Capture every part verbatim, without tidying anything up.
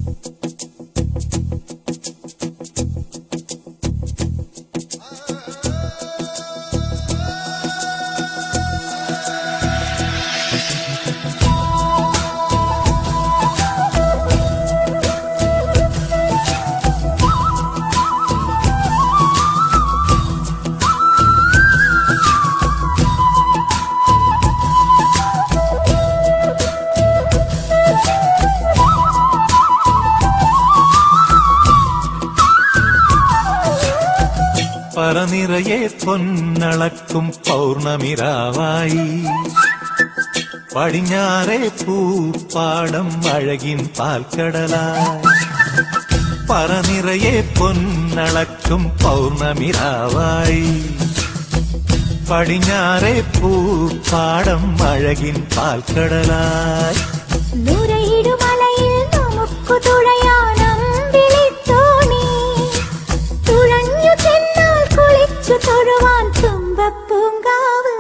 പറനിറയെ പൊന്നളക്കും പൗർണമിരാവായി പടിഞ്ഞാറേ പൂപ്പാടം അഴകിൻ പാൽക്കടലായി. പറനിറയെ പൊന്നളക്കും പൗർണമിരാവായി പടിഞ്ഞാറേ പൂപ്പാടം അഴകിൻ പാൽക്കടലായി. നൂരയിടുമലയിൽ നമുക്കു തുഴയാനം വിളിത്തോണി തുഴഞ്ഞു ചെന്നാൽ കുളിച്ചു തൊഴുവാൻ തുമ്പപ്പൂങ്കാവ്.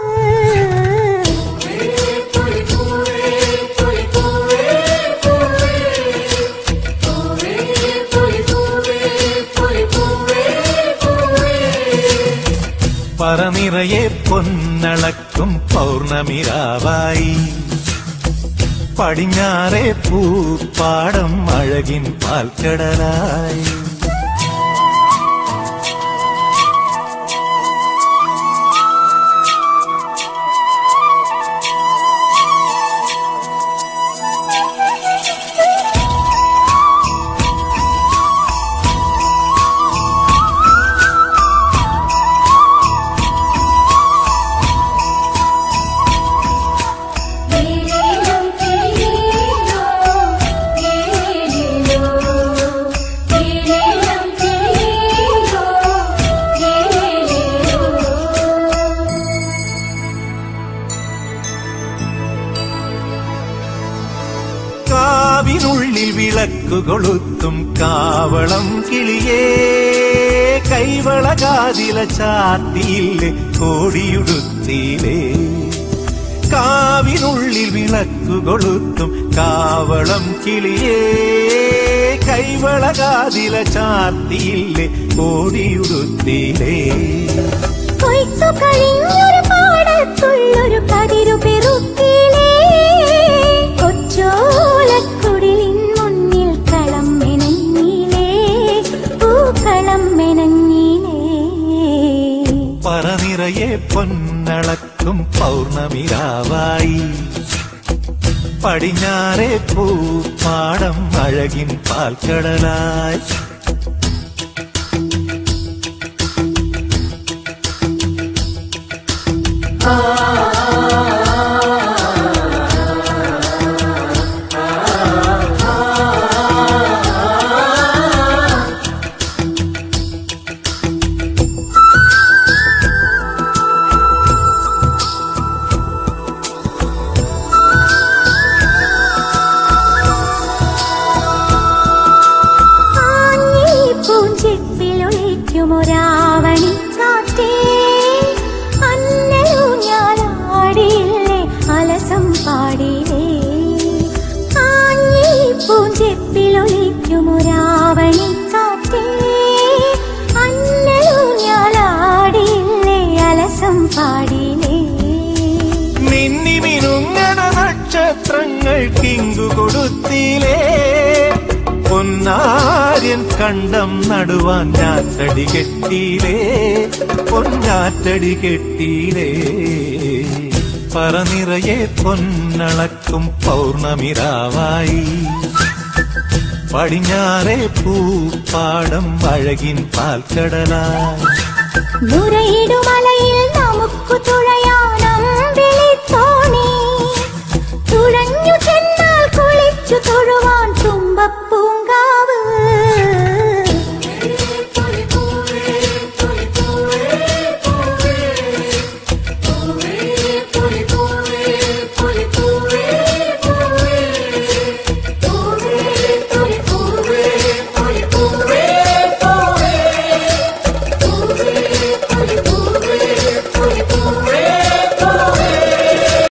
പറനിറയെ പൊന്നളക്കും പൗർണമിരാവായി പടിഞ്ഞാറേ പൂപ്പാടം അഴകിൻ പാൽക്കടലായി. കാവിനുള്ളിൽ വിളക്കു കൊളുത്തും കാവളം കിളിയേ കൈവളകാതില ചാത്തിയില്ലേ കോടിയുടുത്തിയിലേ. കാവിനുള്ളിൽ വിളക്കു കൊളുത്തും കാവളം കിളിയേ കൈവളകാതില ചാത്തിയില്ലേ കോടിയുടുത്തിയിലേ. കൊയ്ത്തു കഴിഞ്ഞൊരു പാടത്തുള്ളൊരു കതിരു പെറുക്കിലേ കൊച്ചോലക്കുടിലിൻ മുന്നിൽ കളം മെനഞ്ഞിലേ പൂക്കളം മെനഞ്ഞിലേ. പറനിറയെ പൊന്നളക്കും പൗർണമിരാവായി പടിഞ്ഞാറേ പൂപ്പാടം അഴകിൻ പാൽക്കടലായി. ൊരാവണി കാറ്റേ അന്നലൂഞ്ഞാലാടിയില്ലേ അലസം പാടിയില്ലേ. ആഞ്ഞി പൂഞ്ചെപ്പിലൊളിക്കുമൊരാവണി കാറ്റേ അന്നലൂഞ്ഞാലാടിയില്ലേ അലസം പാടിയില്ലേ. മിന്നി മിനുങ്ങണ നക്ഷത്രങ്ങൾ കിങ്കു കൊടുത്തിലേ പൊന്നാര്യൻ കണ്ടം നടുവാൻ ഞാറ്റടി കെട്ടിയിലേ പൊന്നാറ്റടി കെട്ടിയിലേ. പറനിറയെ പൊന്നളക്കും പൗർണമിരാവായി പടിഞ്ഞാറേ പൂപ്പാടം അഴകിൻ പാൽക്കടലായി. നൂരയിടുമലയിൽ നമുക്കു തുഴ